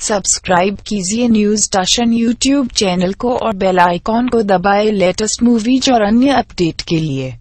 Subscribe कीजिए news station YouTube channel को और बेल आइकॉन को दबाएं लेटेस्ट मूवीज और अन्य अपडेट के लिए।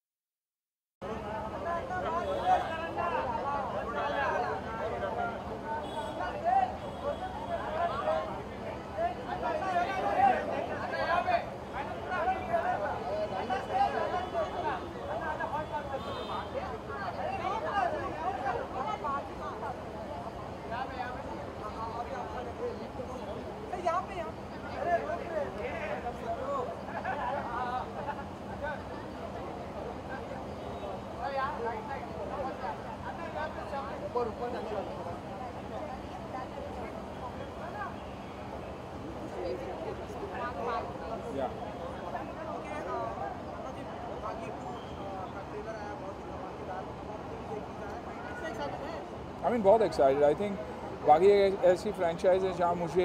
I mean बहुत एक्साइटेड। आई थिंक बाकी ऐसी फ्रेंचाइज है जहाँ मुझे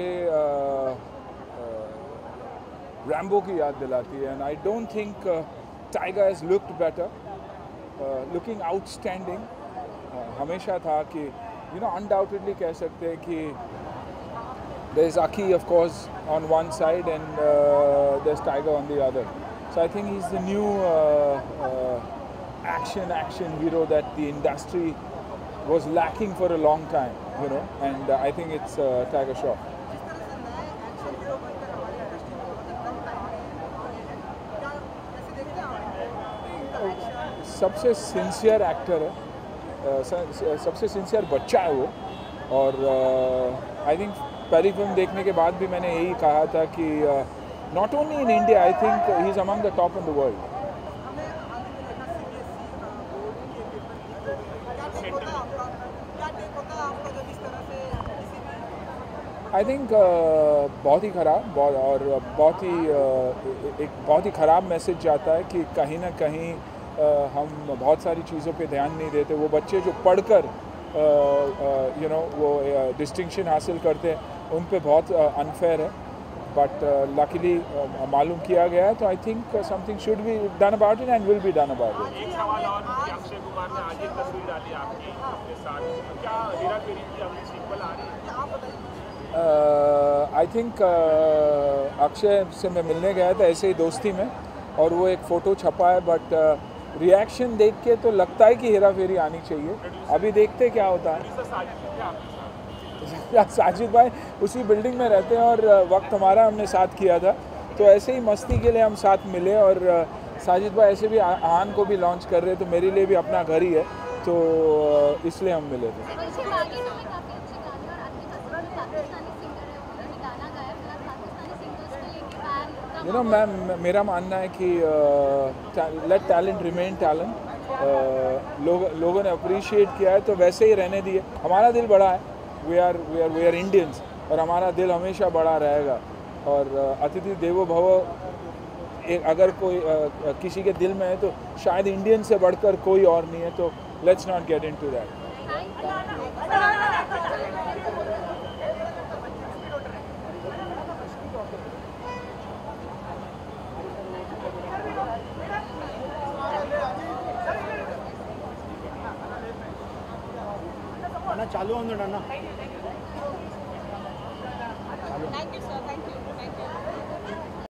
रैम्बो की याद दिलाती है। And I don't think Tiger has looked better, looking outstanding. हमेशा था कि अनडाउटेडली कह सकते हैं कि there is Aki of course on one side and there's Tiger on the other. So I think he's the new action hero that the industry was lacking for a long time, and I think it's Tiger Shroff. सबसे sincere actor है, सबसे sincere बच्चा है वो। और I think पहली film देखने के बाद भी मैंने यही कहा था कि not only in India, I think he is among the top in the world. I think बहुत ही ख़राब और बहुत ही ख़राब मैसेज जाता है कि कहीं ना कहीं हम बहुत सारी चीज़ों पे ध्यान नहीं देते। वो बच्चे जो पढ़कर वो डिस्टिंक्शन हासिल करते हैं उन पे बहुत अनफेयर है, बट लकीली मालूम किया गया है। तो I think something should be done about it and will be done about it. एक सवाल और कि अक्षय कुमार ने आज एक तस्वीर डाली आपकी अपने साथ, क्या हेरा फेरी की अपनी सीक्वल आ रही है, आप बताइए। आई थिंक अक्षय से मैं मिलने गया था ऐसे ही दोस्ती में, और वो एक फ़ोटो छपा है, बट रिएक्शन देख के तो लगता है कि हेरा फेरी आनी चाहिए। अभी देखते क्या होता है। साजिद भाई उसी बिल्डिंग में रहते हैं और वक्त हमारा हमने साथ किया था, तो ऐसे ही मस्ती के लिए हम साथ मिले। और साजिद भाई ऐसे भी आहान को भी लॉन्च कर रहे, तो मेरे लिए भी अपना घर ही है, तो इसलिए हम मिले थे। मेरा मानना है कि लेट टैलेंट रिमेन टैलेंट। लोगों ने अप्रिशिएट किया है तो वैसे ही रहने दिए। हमारा दिल बड़ा है, वी आर इंडियंस, और हमारा दिल हमेशा बड़ा रहेगा। और अतिथि देवो भव अगर कोई किसी के दिल में है तो शायद इंडियन से बढ़कर कोई और नहीं है, तो let's not get into that. चालू होऊन देणार ना। Thank you sir, thank you.